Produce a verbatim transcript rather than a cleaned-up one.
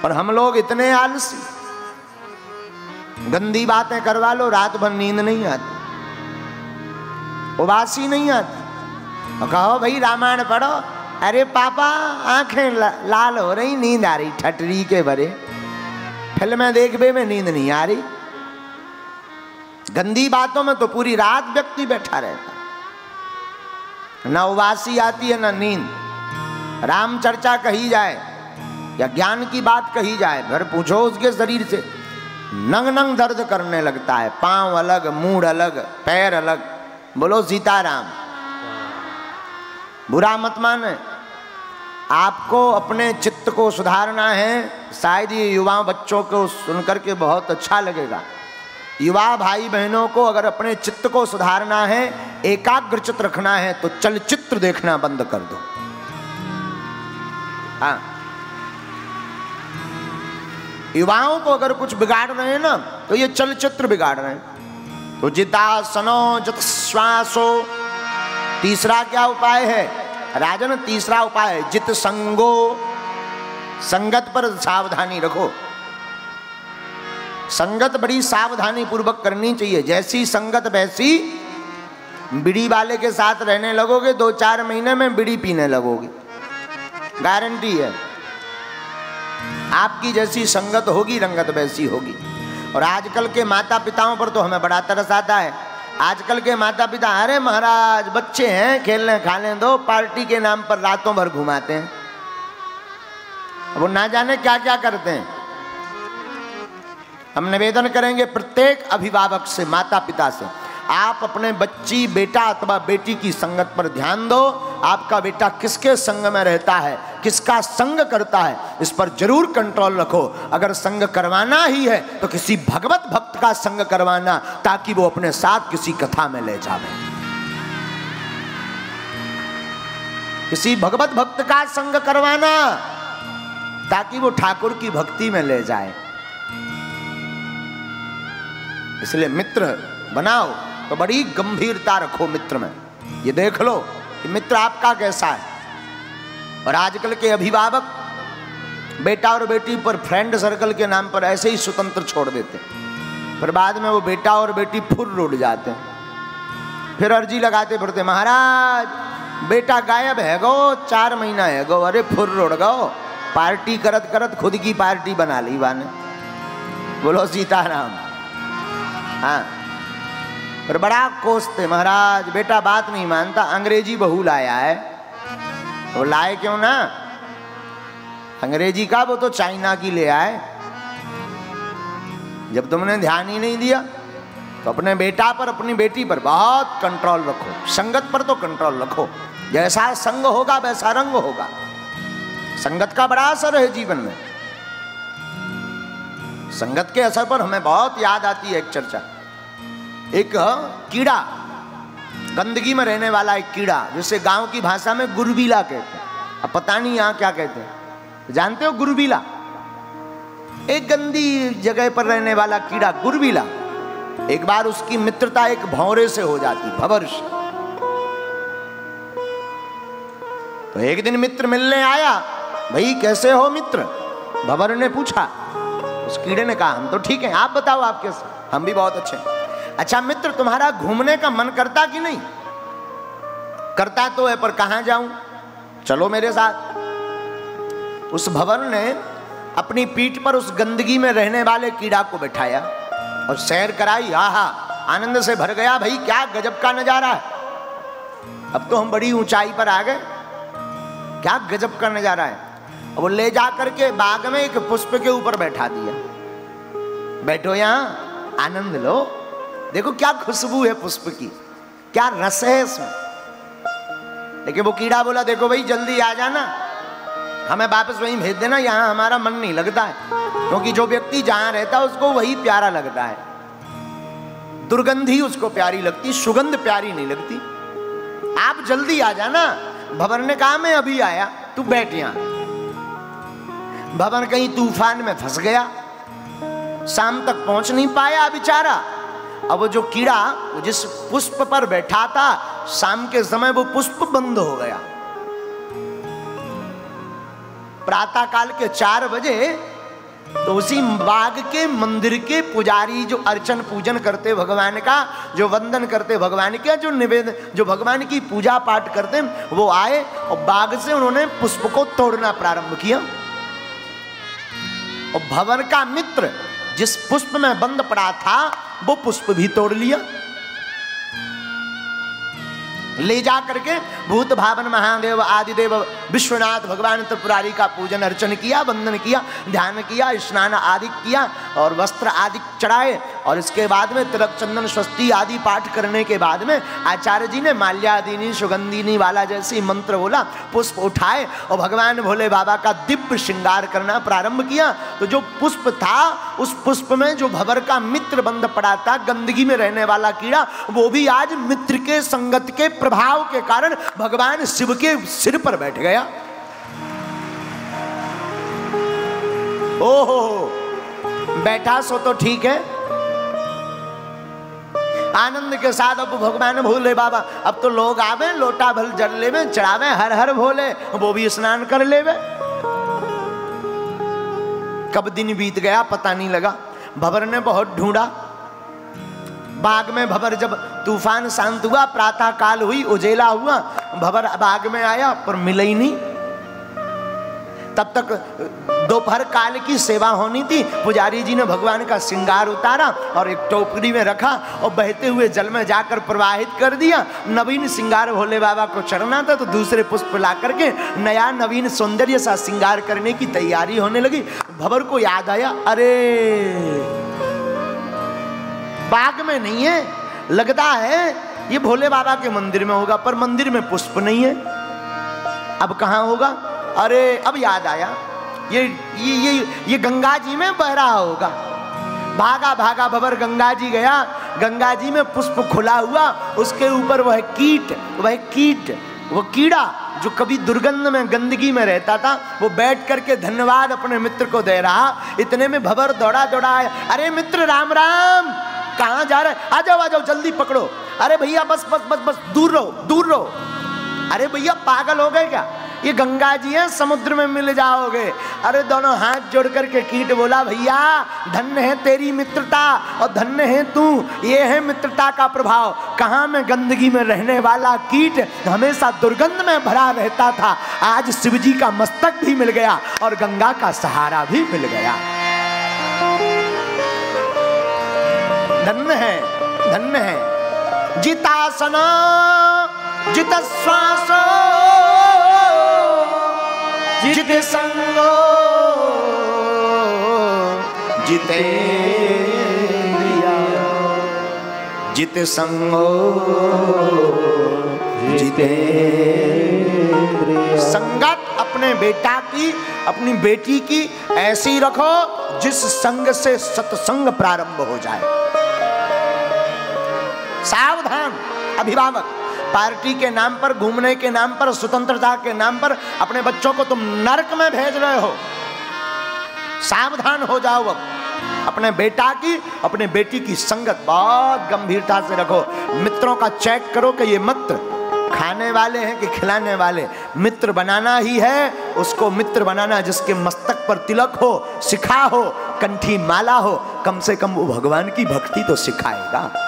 पर हम लोग इतने आलसी, गंदी बातें करवा लो, रात भर नींद नहीं आती, उबासी नहीं आती। और कहो भाई रामायण पढ़ो, अरे पापा आंखें ला, लाल हो रही, नींद आ रही, ठटरी के भरे फिल्में देखने में नींद नहीं आ रही। गंदी बातों में तो पूरी रात व्यक्ति बैठा रहता, ना उबासी आती है ना नींद। राम चर्चा कही जाए या ज्ञान की बात कही जाए, फिर पूछो उसके शरीर से नंग नंग दर्द करने लगता है, पांव अलग, मूड अलग, पैर अलग। बोलो सीताराम। बुरा मत माने, आपको अपने चित्त को सुधारना है। शायद ये युवा बच्चों को सुनकर के बहुत अच्छा लगेगा। युवा भाई बहनों को अगर अपने चित्त को सुधारना है, एकाग्र चित्त रखना है, तो चलचित्र देखना बंद कर दो। हाँ, युवाओं को अगर कुछ बिगाड़ रहे हैं ना, तो ये चलचित्र बिगाड़ रहे हैं। तो जितासनो जित श्वासो, तीसरा क्या उपाय है राजन? तीसरा उपाय है जित संगो, संगत पर सावधानी रखो। संगत बड़ी सावधानी पूर्वक करनी चाहिए। जैसी संगत वैसी, बीड़ी वाले के साथ रहने लगोगे, दो चार महीने में बीड़ी पीने लगोगे, गारंटी है। आपकी जैसी संगत होगी, रंगत वैसी होगी। और आजकल के माता पिताओं पर तो हमें बड़ा तरस आता है। आजकल के माता पिता, अरे महाराज बच्चे हैं, खेलने खाने दो, पार्टी के नाम पर रातों भर घुमाते हैं। वो ना जाने क्या क्या करते हैं। हम निवेदन करेंगे प्रत्येक अभिभावक से, माता पिता से, आप अपने बच्ची, बेटा अथवा बेटी की संगत पर ध्यान दो। आपका बेटा किसके संग में रहता है, किसका संग करता है, इस पर जरूर कंट्रोल रखो। अगर संग करवाना ही है तो किसी भगवत भक्त का संग करवाना, ताकि वो अपने साथ किसी कथा में ले जावे। किसी भगवत भक्त का संग करवाना, ताकि वो ठाकुर की भक्ति में ले जाए। इसलिए मित्र बनाओ तो बड़ी गंभीरता रखो मित्र में। ये देख लो कि मित्र आपका कैसा है। और आजकल के अभिभावक बेटा और बेटी पर फ्रेंड सर्कल के नाम पर ऐसे ही स्वतंत्र छोड़ देते, फिर बाद में वो बेटा और बेटी फुर्र उड़ जाते हैं। फिर अर्जी लगाते फिरते, महाराज बेटा गायब है गो, चार महीना है गो। अरे फुर्र उड़ गो, पार्टी करत करत खुद की पार्टी बना ली बाने। बोलो सीताराम। हाँ, पर बड़ा कोसते, महाराज बेटा बात नहीं मानता, अंग्रेजी बहू लाया है। वो लाए क्यों ना, अंग्रेजी का, वो तो चाइना की ले आए। जब तुमने ध्यान ही नहीं दिया तो अपने बेटा पर, अपनी बेटी पर बहुत कंट्रोल रखो। संगत पर तो कंट्रोल रखो। जैसा संग होगा वैसा रंग होगा। संगत का बड़ा असर है जीवन में। संगत के असर पर हमें बहुत याद आती है एक चर्चा। एक कीड़ा, गंदगी में रहने वाला एक कीड़ा, जिसे गांव की भाषा में गुरबीला कहते हैं। अब पता नहीं यहाँ क्या कहते हैं, जानते हो गुरबीला? एक गंदी जगह पर रहने वाला कीड़ा गुरबीला। एक बार उसकी मित्रता एक भौरे से हो जाती, भंवर से। तो एक दिन मित्र मिलने आया, भाई कैसे हो मित्र? भंवर ने पूछा। उस कीड़े ने कहा, हम तो ठीक हैं, आप बताओ आप कैसे? हम भी बहुत अच्छे हैं। अच्छा मित्र, तुम्हारा घूमने का मन करता कि नहीं? करता तो है, पर कहां जाऊं? चलो मेरे साथ। उस भंवर ने अपनी पीठ पर उस गंदगी में रहने वाले कीड़ा को बैठाया और सैर कराई। आहा, आनंद से भर गया। भाई क्या गजब का नजारा है, अब तो हम बड़ी ऊंचाई पर आ गए, क्या गजब का नजारा है। वो ले जा करके बाग में एक पुष्प के ऊपर बैठा दिया। बैठो यहां, आनंद लो, देखो क्या खुशबू है पुष्प की, क्या रस है इसमें। लेकिन वो कीड़ा बोला, देखो भाई जल्दी आ जाना, हमें वापस वहीं भेज देना, यहाँ हमारा मन नहीं लगता है। क्योंकि जो व्यक्ति जहां रहता है उसको वही प्यारा लगता है। दुर्गंधी उसको प्यारी लगती, सुगंध प्यारी नहीं लगती। आप जल्दी आ जाना। भंवर ने कहा, मैं अभी आया, तू बैठ यहां। भंवर कहीं तूफान में फंस गया, शाम तक पहुंच नहीं पाया बेचारा। अब वो जो कीड़ा जिस पुष्प पर बैठा था, शाम के समय वो पुष्प बंद हो गया। प्रातः काल के चार बजे तो उसी बाग के मंदिर के पुजारी जो अर्चन पूजन करते भगवान का, जो वंदन करते भगवान का, जो निवेदन, जो भगवान की पूजा पाठ करते, वो आए और बाग से उन्होंने पुष्प को तोड़ना प्रारंभ किया। और भवन का मित्र जिस पुष्प में बंद पड़ा था वो पुष्प भी तोड़ लिया। ले जा करके भूत भावन महादेव आदिदेव विश्वनाथ भगवान त्रिपुरारी का पूजन अर्चन किया, वंदन किया, ध्यान किया, स्नान आदि किया और वस्त्र आदि चढ़ाए। और इसके बाद में तिलक चंदन स्वस्ति आदि पाठ करने के बाद में आचार्य जी ने माल्यादिनी सुगंधिनी वाला जैसी मंत्र बोला, पुष्प उठाए और भगवान भोले बाबा का दिव्य श्रृंगार करना प्रारंभ किया। तो जो पुष्प था उस पुष्प में जो भंवर का मित्र बंद पड़ा था, गंदगी में रहने वाला कीड़ा, वो भी आज मित्र के संगत के प्रभाव के कारण भगवान शिव के सिर पर बैठ गया। ओहो, बैठा सो तो ठीक है, आनंद के साथ अब भगवान भोले बाबा, अब तो लोग आवे लोटा भल जल लेवे, चढ़ावे हर हर भोले, वो भी स्नान कर लेवे। कब दिन बीत गया पता नहीं लगा। भंवर ने बहुत ढूंढा बाग में। भंवर जब तूफान शांत हुआ, प्रातः काल हुई, उजेला हुआ, भंवर बाग में आया पर मिला ही नहीं। तब तक दोपहर काल की सेवा होनी थी। पुजारी जी ने भगवान का श्रृंगार उतारा और एक टोकरी में रखा और बहते हुए जल में जाकर प्रवाहित कर दिया। नवीन श्रृंगार भोले बाबा को चढ़ना था तो दूसरे पुष्प ला करके नया नवीन सौंदर्य सा श्रृंगार करने की तैयारी होने लगी। भंवर को याद आया, अरे बाग में नहीं है, लगता है ये भोले बाबा के मंदिर में होगा, पर मंदिर में पुष्प नहीं है। अब कहाँ होगा? अरे अब याद आया, ये ये ये ये गंगा जी में बह रहा होगा। भागा भागा भंवर गंगा जी गया। गंगा जी में पुष्प खुला हुआ, उसके ऊपर वह कीट, वह कीट, वो कीड़ा जो कभी दुर्गंध में गंदगी में रहता था, वो बैठ करके धन्यवाद अपने मित्र को दे रहा। इतने में भंवर दौड़ा दौड़ा आया, अरे मित्र राम राम, कहाँ जा रहे? आ जाओ आ जाओ, जल्दी पकड़ो। अरे भैया बस बस बस बस, दूर रहो दूर रहो। अरे भैया पागल हो गए क्या? ये गंगा जी है, समुद्र में मिल जाओगे। अरे दोनों हाथ जोड़ करके कीट बोला, भैया धन्य है तेरी मित्रता और धन्य है तू, ये है मित्रता का प्रभाव। कहाँ में गंदगी में रहने वाला कीट हमेशा दुर्गंध में भरा रहता था, आज शिव जी का मस्तक भी मिल गया और गंगा का सहारा भी मिल गया। धन्य है, धन्य है। जितासना जित श्वास जित संगो जितेंद्रिया जित संगो जितेंद्रिया। संगत अपने बेटा की, अपनी बेटी की ऐसी रखो जिस संग से सत्संग प्रारंभ हो जाए। सावधान अभिभावक, पार्टी के नाम पर, घूमने के नाम पर, स्वतंत्रता के नाम पर अपने बच्चों को तुम नरक में भेज रहे हो। सावधान हो जाओ। अब अपने बेटा की, अपने बेटी की संगत बहुत गंभीरता से रखो। मित्रों का चेक करो कि ये मित्र खाने वाले हैं कि खिलाने वाले। मित्र बनाना ही है, उसको मित्र बनाना जिसके मस्तक पर तिलक हो, शिखा हो, कंठी माला हो, कम से कम वो भगवान की भक्ति तो सिखाएगा।